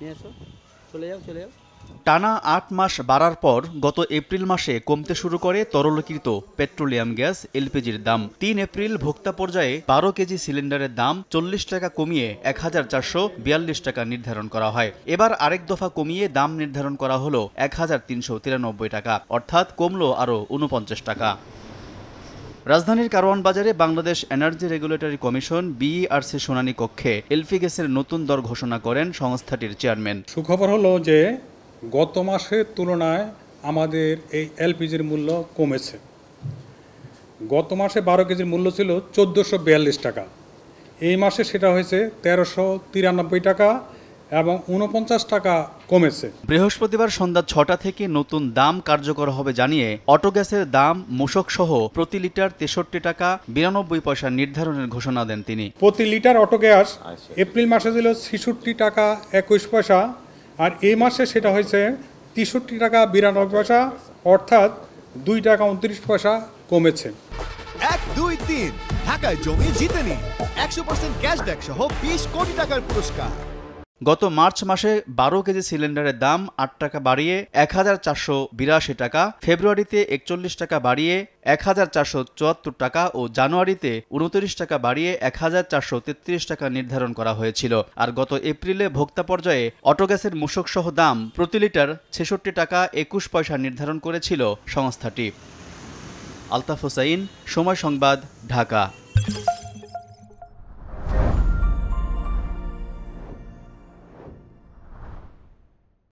নিয়ে এসো, চলে যাও চলে যাও। টানা ৮ মাস বাড়ার পর গত এপ্রিল মাসে কমতে শুরু করে তরলীকৃত পেট্রোলিয়াম গ্যাস এলপিজির দাম। ৩ এপ্রিল ভোক্তা পর্যায়ে ১২ কেজি সিলিন্ডারের দাম ৪০ টাকা কমিয়ে ১,৪৪২ টাকা নির্ধারণ করা হয়। এবার আরেক দফা কমিয়ে দাম নির্ধারণ করা হলো ১,৩৯৩ টাকা, অর্থাৎ কমল আরও ৪৯ টাকা। রাজধানীর কারওয়ান বাজারে Bangladesh energy regulatory commission BERC শুনানি কক্ষে এলপি গ্যাসের নতুন দর ঘোষণা করেন সংস্থাটির চেয়ারম্যান। সুখবর হলো যে গত মাসের তুলনায় আমাদের এই এলপিজির মূল্য কমেছে। গত মাসে ১২ কেজির মূল্য ছিল ১৪৪২ টাকা, এই মাসে সেটা হয়েছে ১৩৯৩ টাকা এবং ৪৯ টাকা কমেছে। বৃহস্পতিবার সন্ধ্যা ৬টা থেকে নতুন দাম কার্যকর হবে জানিয়ে অটো গ্যাসের দাম মূসক সহ প্রতি লিটার ৬৩ টাকা ৯২ পয়সা নির্ধারণের ঘোষণা দেন তিনি। প্রতি লিটার অটো গ্যাস এপ্রিল মাসে ছিল ৬৬ টাকা ২১ পয়সা, আর এই মাসে সেটা হয়েছে ৬৩ টাকা ৯২ পয়সা, অর্থাৎ ২ টাকা ২৯ পয়সা কমেছে। ১, ২, ৩ ঢাকায় জমি জিতে নিন ১০০% ক্যাশব্যাক সহ ২০ কোটি টাকার পুরস্কার। গত মার্চ মাসে ১২ কেজি সিলিন্ডারের দাম ৮ টাকা বাড়িয়ে ১,৪৮২ টাকা, ফেব্রুয়ারিতে ৪১ টাকা বাড়িয়ে ১,৪৭৪ টাকা ও জানুয়ারিতে ২৯ টাকা বাড়িয়ে ১,৪৩৩ টাকা নির্ধারণ করা হয়েছিল। আর গত এপ্রিলে ভোক্তা পর্যায়ে অটোগ্যাসের মূসক সহ দাম প্রতি লিটার ৬৬ টাকা ২১ পয়সা নির্ধারণ করেছিল সংস্থাটি। আলতাফ হোসাইন, সময় সংবাদ, ঢাকা।